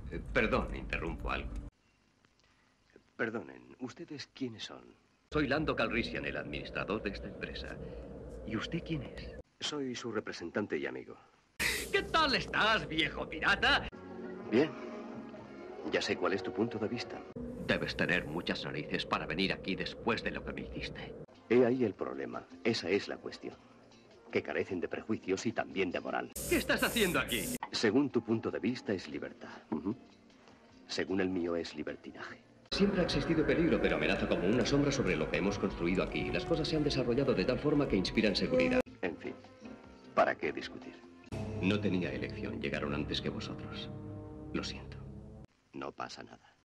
Perdón, interrumpo algo. Perdonen, ¿ustedes quiénes son? Soy Lando Calrissian, el administrador de esta empresa. ¿Y usted quién es? Soy su representante y amigo. ¿Qué tal estás, viejo pirata? Bien. Ya sé cuál es tu punto de vista. Debes tener muchas narices para venir aquí después de lo que me hiciste. He ahí el problema. Esa es la cuestión. Que carecen de prejuicios y también de moral. ¿Qué estás haciendo aquí? Según tu punto de vista es libertad. Según el mío es libertinaje. Siempre ha existido peligro, pero amenaza como una sombra sobre lo que hemos construido aquí. Las cosas se han desarrollado de tal forma que inspiran seguridad. En fin, ¿para qué discutir? No tenía elección. Llegaron antes que vosotros. Lo siento. No pasa nada.